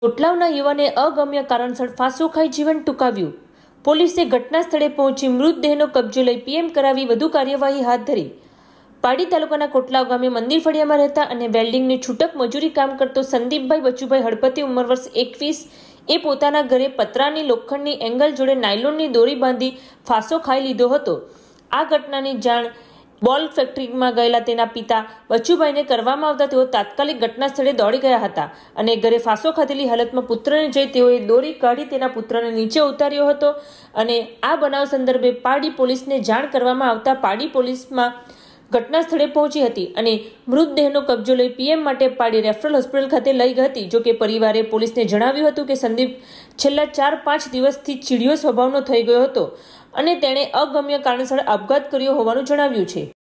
કોટલાવના યુવાને અગમ્ય કારણસર ફાંસો ખાઈ જીવન ટૂંકાવ્યું. પોલીસે ઘટના સ્થળે પહોંચી મૃતદેહનો કબજો લઈ પીએમ કરાવી વધુ કાર્યવાહી હાથ ધરી. પાડી તાલુકાના કોટલાવ ગામે મંદિર ફળિયામાં રહેતા અને વેલ્ડિંગની છૂટક મજૂરી કામ કરતો સંદીપભાઈ બચુભાઈ હળપતિ ઉંમર વર્ષ 21 એ પોતાના ઘરે પતરાની લોખંડની એંગલ જોડે નાયલોનની દોરી બાંધી ફાંસો ખાઈ લીધો હતો. આ ઘટનાની જાણ બોલ ફેક્ટરીમાં ગયેલા તેના પિતા બચુભાઈને કરવામાં આવતા તેઓ તાત્કાલિક ઘટના સ્થળે દોડી ગયા હતા અને ઘરે ફાંસો ખાધેલી હાલતમાં પુત્રને જઈ તેઓએ દોરી કાઢી તેના પુત્રને નીચે ઉતાર્યો હતો અને આ બનાવ સંદર્ભે પાડી પોલીસને જાણ કરવામાં આવતા પાડી પોલીસમાં ઘટના સ્થળે પહોંચી હતી અને મૃતદેહનો કબજો લઈ પીએમ માટે પાડી રેફરલ હોસ્પિટલ ખાતે લઈ ગઈ હતી. જોકે પરિવારે પોલીસને જણાવ્યું હતું કે સંદીપ છેલ્લા 4-5 દિવસથી ચીડિયો સ્વભાવનો થઈ ગયો હતો અને તેણે અગમ્ય કારણસર આપઘાત કર્યો હોવાનું જણાવ્યું છે.